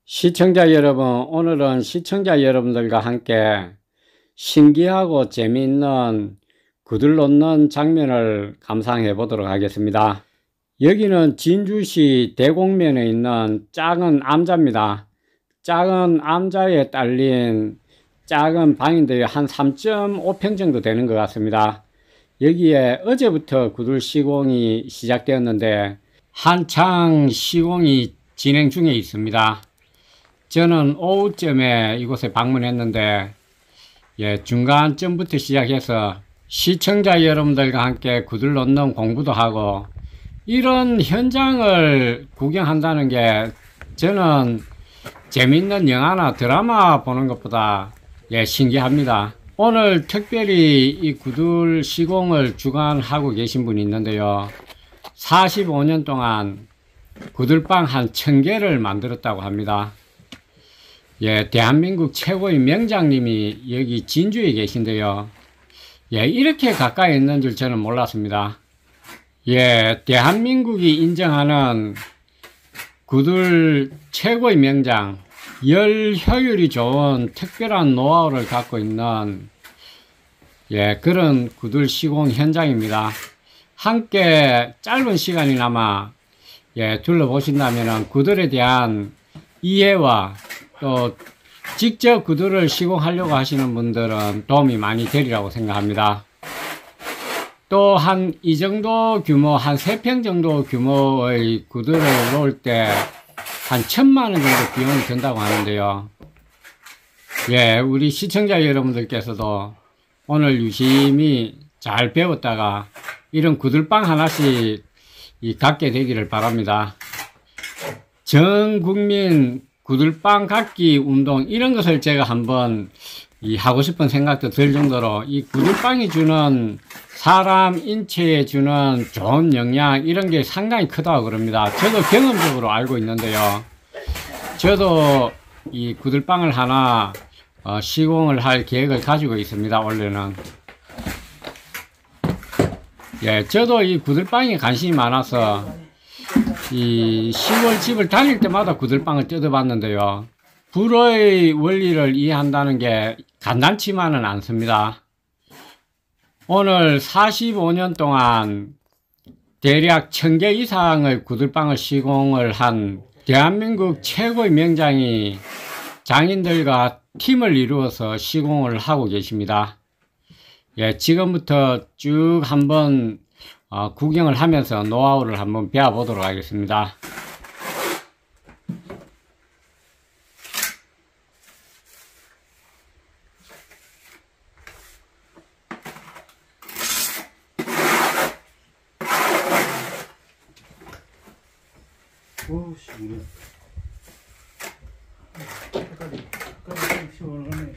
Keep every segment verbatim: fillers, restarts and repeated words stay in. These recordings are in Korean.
시청자 여러분, 오늘은 시청자 여러분들과 함께 신기하고 재미있는 구들 놓는 장면을 감상해 보도록 하겠습니다. 여기는 진주시 대곡면에 있는 작은 암자입니다. 작은 암자에 딸린 작은 방인데요, 한 삼 점 오 평 정도 되는 것 같습니다. 여기에 어제부터 구들 시공이 시작되었는데 한창 시공이 진행 중에 있습니다. 저는 오후쯤에 이곳에 방문했는데 예, 중간쯤부터 시작해서 시청자 여러분들과 함께 구들 놓는 공부도 하고 이런 현장을 구경한다는 게 저는 재밌는 영화나 드라마 보는 것보다 예, 신기합니다. 오늘 특별히 이 구들 시공을 주관하고 계신 분이 있는데요, 사십오 년 동안 구들방 한 천 개를 만들었다고 합니다. 예, 대한민국 최고의 명장님이 여기 진주에 계신데요. 예, 이렇게 가까이 있는 줄 저는 몰랐습니다. 예, 대한민국이 인정하는 구들 최고의 명장, 열 효율이 좋은 특별한 노하우를 갖고 있는 예, 그런 구들 시공 현장입니다. 함께 짧은 시간이나마 예, 둘러보신다면 구들에 대한 이해와 또 직접 구들을 시공하려고 하시는 분들은 도움이 많이 되리라고 생각합니다. 또 한 이 정도 규모, 한 세 평 정도 규모의 구들을 놓을 때 한 천만 원 정도 비용이 든다고 하는데요. 예, 우리 시청자 여러분들께서도 오늘 유심히 잘 배웠다가 이런 구들방 하나씩 이 갖게 되기를 바랍니다. 전 국민 구들방 갖기 운동, 이런 것을 제가 한번 이 하고 싶은 생각도 들 정도로 이 구들방이 주는 사람 인체에 주는 좋은 영향, 이런 게 상당히 크다고 그럽니다. 저도 경험적으로 알고 있는데요, 저도 이 구들방을 하나 어, 시공을 할 계획을 가지고 있습니다. 원래는 예, 저도 이 구들방에 관심이 많아서 이 시골 집을 다닐 때마다 구들방을 뜯어봤는데요, 불의 원리를 이해한다는 게 간단치만은 않습니다. 오늘 사십오 년 동안 대략 천 개 이상의 구들방을 시공을 한 대한민국 최고의 명장이 장인들과 팀을 이루어서 시공을 하고 계십니다. 예, 지금부터 쭉 한번 어, 구경을 하면서 노하우를 한번 배워보도록 하겠습니다. 오우씨, 이게 색깔이 색깔이 시원하네.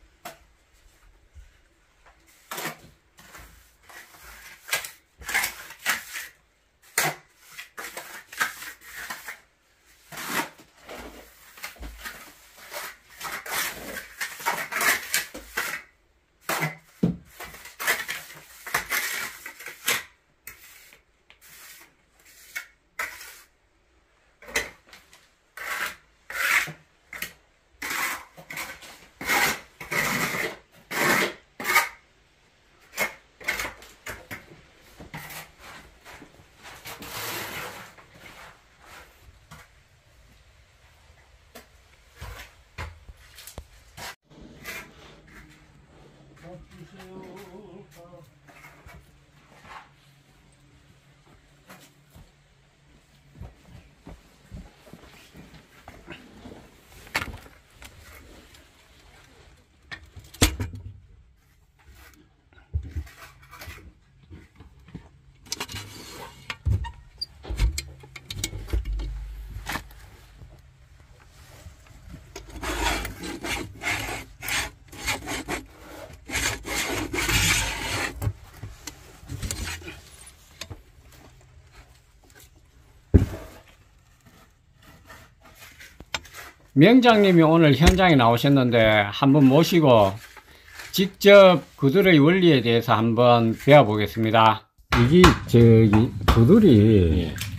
명장님이 오늘 현장에 나오셨는데 한번 모시고 직접 구들의 원리에 대해서 한번 배워보겠습니다. 이게 저기 구들이 예.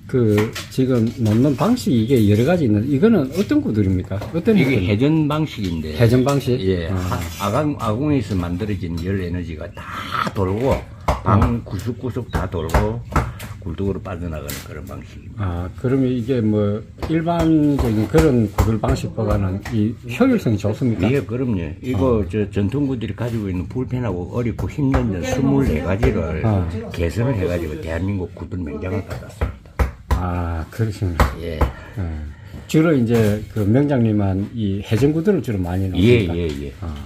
그 지금 놓는 방식이 이게 여러 가지 있는데 이거는 어떤 구들입니까? 어떤 이게 구들? 회전 방식인데. 회전 방식? 예. 아. 아. 아궁, 아궁에서 만들어진 열 에너지가 다 돌고, 방 구석구석 다 돌고, 굴뚝으로 빠져나가는 그런 방식입니다. 아, 그러면 이게 뭐 일반적인 그런 구들 방식보다는 이 효율성이 좋습니까? 예, 그럼요. 이거 아. 저 전통구들이 가지고 있는 불편하고 어렵고 힘든 스물네 가지를 아. 개선을 해가지고 대한민국 구들 명장을 받았습니다. 아, 그러십니까? 예. 예. 주로 이제 그 명장님은 이 해전구들을 주로 많이 예, 넣습니까? 예, 예. 아.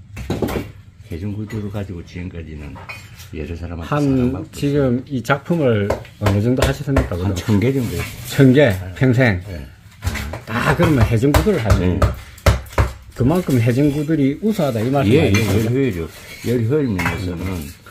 해전구들을 가지고 지금까지는 여러 사람한테 한 사랑받고 지금 이 작품을 어느 정도 하셨습니까? 한 천 개 정도 했어요. 천 개, 평생. 예. 다 그러면 해전구들을 하시는 네. 거예요. 그만큼 해전구들이 우수하다 이 말씀 예, 예, 아닙니까? 열 효율, 열 효율 면에서는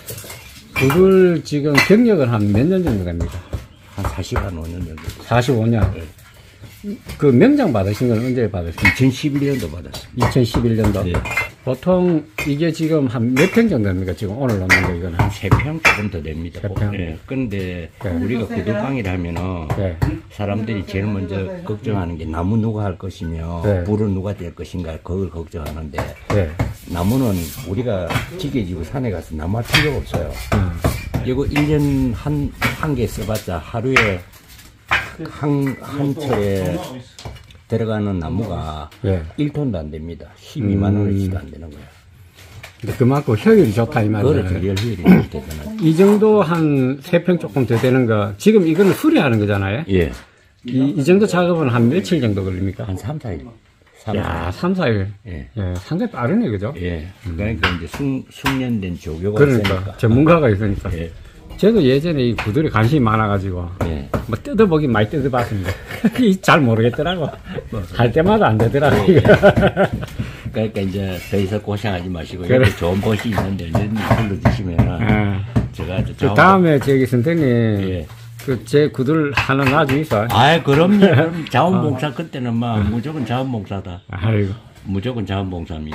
구들 지금 경력은 한 몇 년 정도 됩니까? 한 사십오 년 정도. 사십오 년. 예. 그 명장 받으신 건 언제 받으셨어요? 이천십일 년도 받았습니다. 이천십일 년도. 네. 보통 이게 지금 한 몇 평 정도 됩니까? 지금 오늘 놓는 거 이거는. 한 세 평 조금 더 됩니다. 세 평? 예. 근데 네. 우리가 구들방이라 하면은 네. 사람들이 제일 먼저 걱정하는 게 나무 누가 할 것이며 네. 불은 누가 될 것인가 그걸 걱정하는데 네. 나무는 우리가 지게지고 산에 가서 나무 할 필요가 없어요. 음. 이거 일 년 한, 한 개 써봤자 하루에 한, 한 철에 들어가는 나무가 네. 일 톤도 안 됩니다. 십이만 음. 원어치도 안 되는 거예요. 근데 그만큼 효율이 좋다 이 그렇죠. 말이에요. 열 효율이 대단하죠. 이 정도 한 세 평 조금 더 되는 거, 지금 이거는 수리하는 거잖아요. 예. 이, 이 정도 작업은 한 며칠 정도 걸립니까? 한 삼, 사 일. 삼, 야, 삼, 사 일. 예. 예, 상당히 빠르네, 그죠? 예. 그러니까 이제 숙, 숙련된 조교가 그러니까, 있으니까. 전문가가 있으니까. 예. 저도 예전에 이 구들에 관심이 많아가지고, 예. 뭐 뜯어보긴 많이 뜯어봤습니다. 잘 모르겠더라고. 할 때마다 안 되더라고요. 그러니까 이제 더 이상 고생하지 마시고 그래. 여기 좋은 곳이 있는데 언제든지 불러주시면은 예. 제가 아주 그 자원- 다음에 저기 선생님, 예. 그 제 구들 하나 놔주이소. 아이 그럼요. 그럼 자원봉사 그때는 막 무조건 자원봉사다. 아이고. 무조건 자원봉사입니다.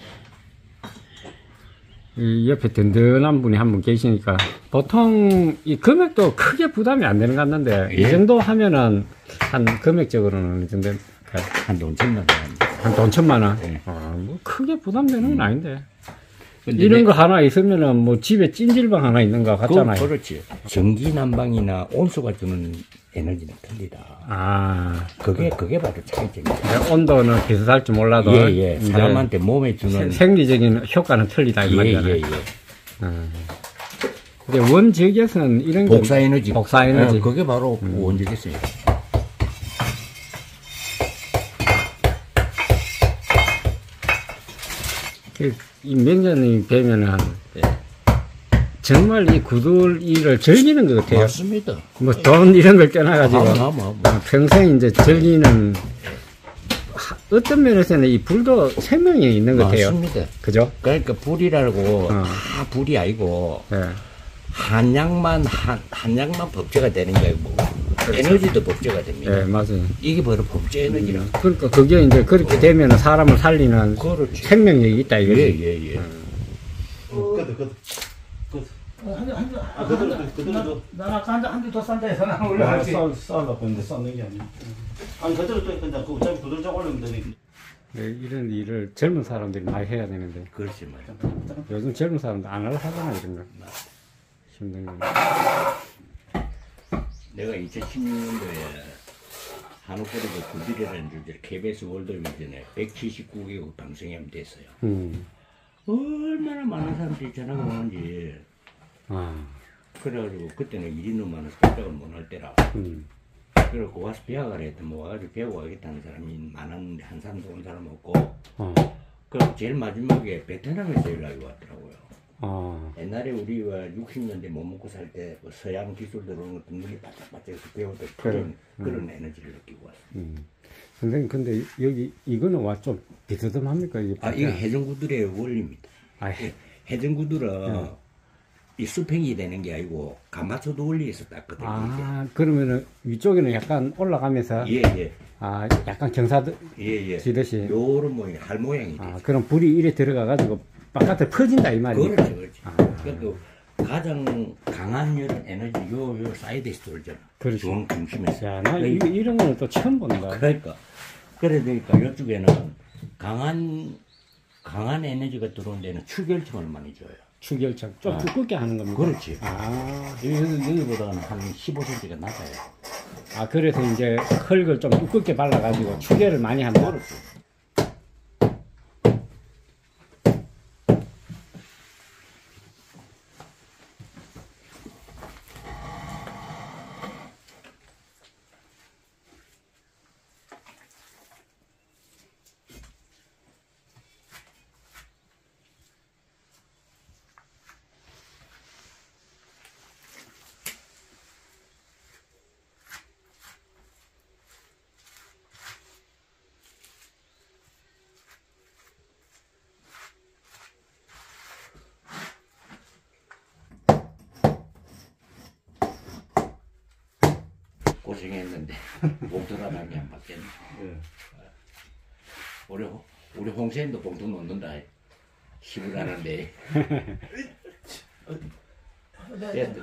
이 옆에 든든한 분이 한 분 계시니까 보통 이 금액도 크게 부담이 안 되는 것 같는데 예. 이 정도 하면은 한 금액적으로는 어느 정도 한돈 천만 원. 한 돈 천만 원. 예. 아, 뭐 크게 부담되는 건 아닌데 근데 이런 내- 거 하나 있으면은 뭐 집에 찜질방 하나 있는 거 같잖아요. 그, 그렇지. 전기 난방이나 온수가 주는 에너지는 틀리다. 아, 그게 그게 바로 차이점이다. 내 온도는 비슷할지 몰라도 예, 예. 이제 사람한테 몸에 세- 주는 생리적인 효과는 틀리다 이 예, 말이잖아요. 예, 예. 음. 근데 원적에서는 이런 게 복사 에너지. 복사 에너지. 어, 그게 바로 원적이었어요. 그, 이 명장님이 뵈면은 예. 정말 이 구들 일을 즐기는 것 같아요. 맞습니다. 뭐 돈 이런 걸 떠나가지고 아, 뭐, 뭐, 뭐. 어, 평생 이제 즐기는 하- 어떤 면에서는 이 불도 생명이 있는 것 같아요. 맞습니다. 그죠? 그러니까 불이라고 어. 다 불이 아니고 예. 한약만 한, 한약만 법제가 되는 게 아니고 에너지도 법제가 됩니다. 예, 맞아요. 이게 바로 법제 에너지라. 그러니까 그게 이제 그렇게 되면 사람을 살리는 그렇지. 생명력이 있다 이거지. 예예 예. 끄드 끄드 끄드 아 그대로 그대로 난 아까 한대더 싼다 해서 난 원래 할지 싸다 근데 싸는 게 아니야 아니 그대로 또 근데 그 어차피 부들 짝 올리면 되니까 네, 이런 일을 젊은 사람들이 많이 해야 되는데 그렇지 말이야. 요즘 젊은 사람들 안 하잖아 이런 거. 힘든 거. 내가 이천십육 년도에 한옥거리고 구딜이라는 주제로 케이비에스 월드비전에 백칠십구 개국 방송이 됐어요. 음. 얼마나 많은 사람들이 전화가 오는지. 아. 그래가지고 그때는 일이 너무 많아서 꼼짝을 못 할 때라. 음. 그래갖고 와서 배워가라 했더니 뭐 와가지고 배우고 하겠다는 사람이 많았는데 한 사람도 온 사람 없고. 어. 그럼 제일 마지막에 베트남에서 연락이 왔더라고요. 어. 옛날에 우리가 육십 년대 못 먹고 살 때 서양 기술 들어오는 것도 눈이 바짝바짝해서 배우던 그래. 그런, 그런 에너지를 느끼고 왔어요. 음. 선생님 근데 여기 이거는 와 좀 비스듬합니까 이게? 아, 이게 해전구들의 원리입니다. 아, 해. 해전구들은 네. 이 수평이 되는 게 아니고 가마솥 원리에서 땄거든요. 아 그러면은 위쪽에는 약간 올라가면서 이게. 예, 예. 아 약간 경사듯이 예, 예. 요런 모양, 할 모양이 아 되죠. 그럼 불이 이래 들어가 가지고 바깥에 퍼진다 이 말이에요. 그렇죠, 그렇죠. 아. 그러니까 가장 강한 이런 에너지 요, 요 사이드에서 돌잖아. 그렇죠. 중, 중심에서. 야, 나 이, 이런 거는 또 처음 본다. 그러니까. 그래 되니까 이쪽에는 강한, 강한 에너지가 들어온 데는 추결층을 많이 줘요. 추결층. 좀 아. 두껍게 하는 겁니다. 그렇지. 아, 여기, 여기보다는 한 십오 센티미터가 낮아요. 아, 그래서 이제 흙을 좀 두껍게 발라가지고 추결을 많이 한다. 그렇지. 고생했는데 봉투라는 게 안 받겠네. 예. 우리 홍- 우리 홍세인도 봉투 놓는다. 힘을 하는데. 됐다, 됐다.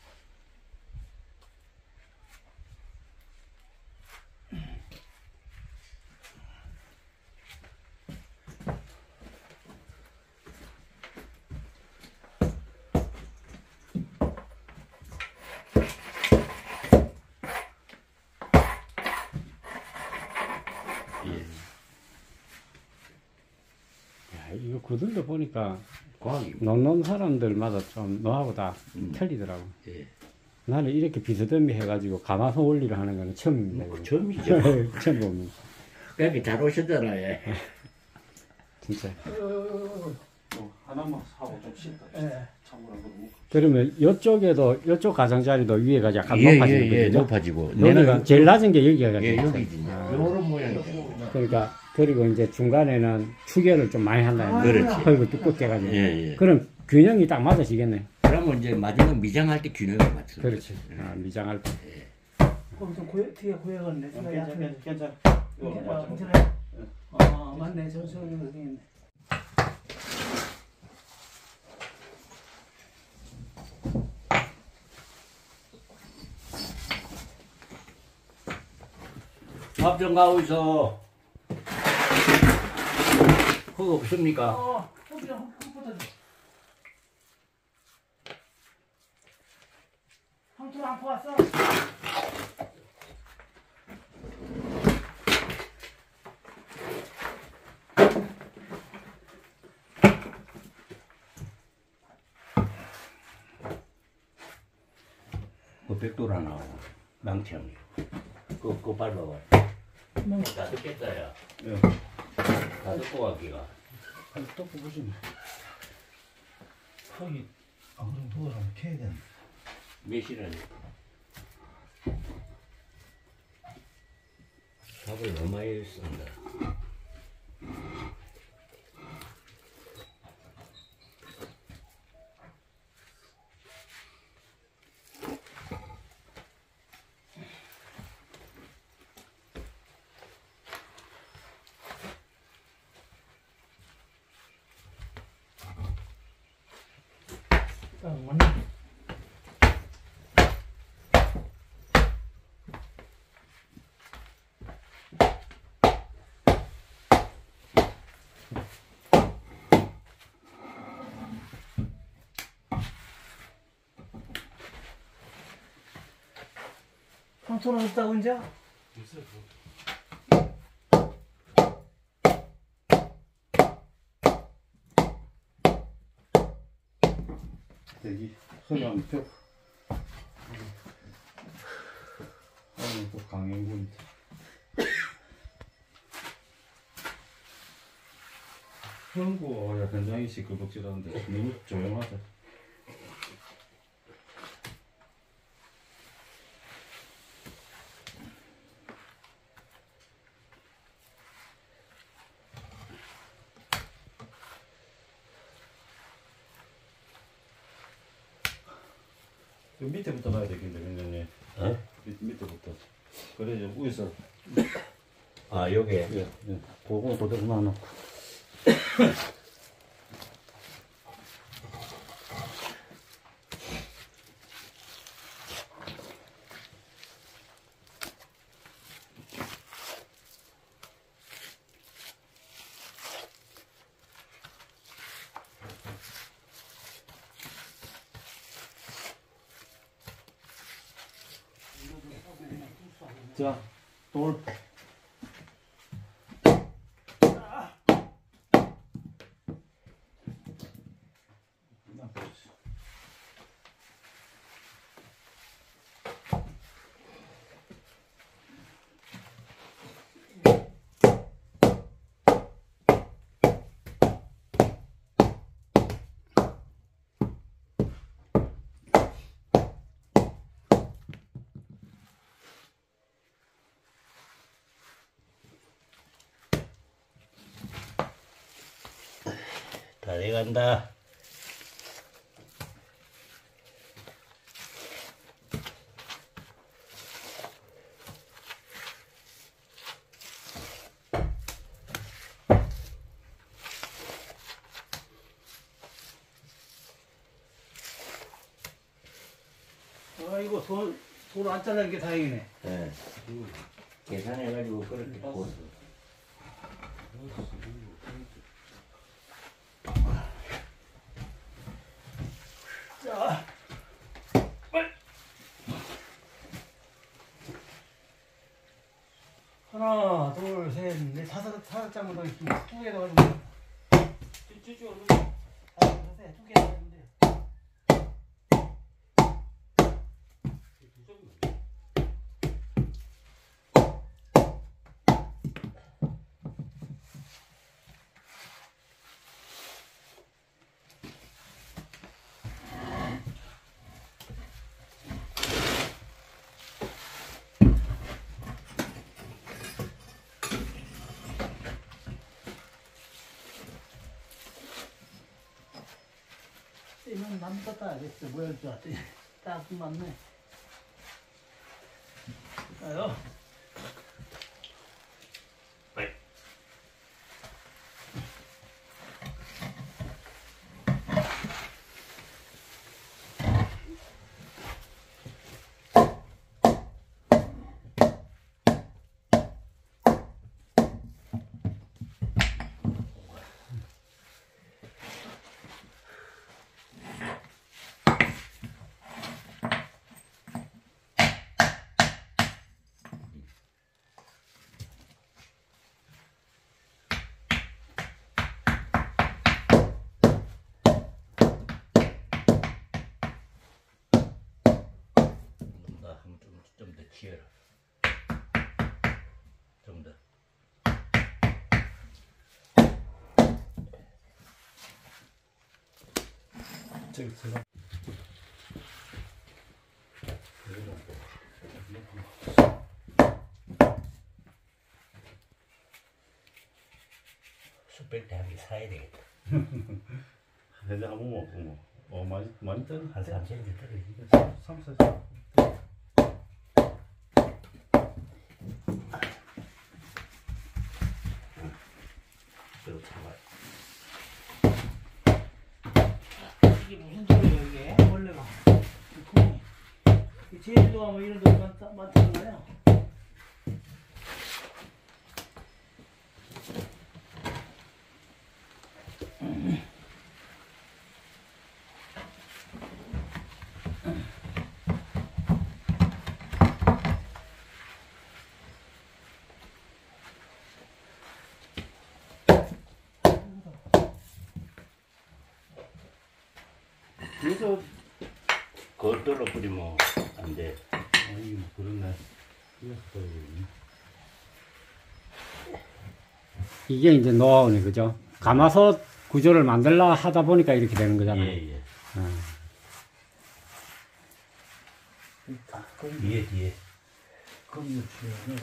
야, 이거 구들도 보니까 과학이. 놓는 사람들마다 좀 너하고 다 음. 틀리더라고. 예. 나는 이렇게 비스듬히 해가지고 가마솥 원리를 하는 거는 처음입니다. 뭐, 이거. 처음이죠. 처음 봅니다. 그렇게 잘 오셨잖아요. 진짜. 어, 하나만 사고 좀 씻다. 예. 참고로 한번 그러면 이쪽에도 이쪽 가장자리도 위에가 약간 예, 높아지는 예, 예, 거죠? 높아지고. 여기가 제일 낮은 게 여기가 예, 있어요. 여기지. 아, 요런 모양이. 그러니까 그리고 이제 중간에는 추결을 좀 많이 한다. 그렇지. 흙을 두껍게 해가지고. 예, 예. 그럼 균형이 딱 맞아지겠네. 그러면 이제 마지막 미장할 때 균형을 맞춰. 그렇지. 아, 미장할 때. 거기서 고여, 뒤에 고여갔네. 좀 괜찮아, 괜찮아. 이거 어, 맞죠? 괜찮아요? 아, 맞네. 저, 저, 여기 있네. 밥 좀 가고 있어. 흙 없습니까? 어, 흙이랑 흙보다 황토 안고 왔어? 그 백도라 나오고 망청. 그거 그거 밟아봐. 다 듣겠다 야. 예. 다 듣고 가기가. 아니, 또 보시면 흙이 안 그러면 도어를 켜야 되는데. 몇 시라니? 밥을 너무 많이 쓴다. 딱 맞네. 황토는 없다고 이제? 대기 흙은 벽. 오늘 또 강행군인데. 형구 야 현장이 시끌벅적하는데 너무 조용하다. 그 밑에부터 놔야 되겠네, 그냥. 어? 밑, 밑에부터. 그래, 이제 위에서. 아 요게. 예, 예. 그거 그대로 놔놓고. 자, 돌. 다 돼간다. 아이고, 돌, 돌 안 잘라는 게 다행이네. 네. 계산해가지고 그렇게 구웠어. 자, 하나, 둘, 셋, 넷, 다섯, 다섯 장만 더 있으면 두 개 더 가지고. 쭈쭈쭈 얼른. 아, 세, 두개 더 가지고 돼. 이건 남도 따야겠어. 뭐할 줄 알았더니 딱 맞네. 가요. 좀 더 치워라. 좀 더. 저기 들어가. 숯뺄 때 한 개 사야 되겠다. 내가 한번 먹고 뭐. 어, 많이, 많이 떨어. 한 삼 센티미터 떨어지겠어. 삼, 사, 사. 그리고 잡아요. 이게 무슨 소리야 이게? 원래가 이 제주도가 뭐 이런 데 많다, 많다는 거야? 그래서, 그것들로 뿌리면 안 돼. 아니, 뭐, 그렇네. 그래서 떨어지네. 이게 이제 노하우네, 그죠? 가마솥 구조를 만들라 하다 보니까 이렇게 되는 거잖아요. 예, 예. 어. 뒤에, 뒤에. 그럼 유치원에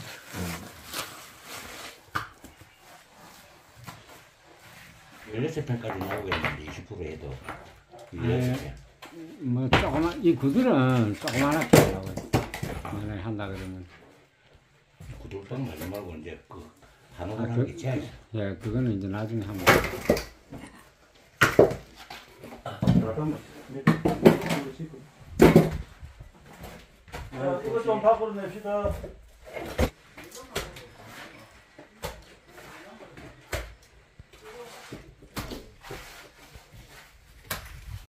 열여섯 편까지 나오겠는데, 이십 퍼센트 해도. 네. 열여섯 편. 뭐, 조그만, 이 구들은 조그만하게 하려고 만약에 한다 그러면. 구들빵 말지 말고, 이제 그, 한옥을 아, 하는 그- 게 제일. 예, 그거는 이제 나중에 한번. 잠깐만. 자, 이거 좀 밖으로 냅시다.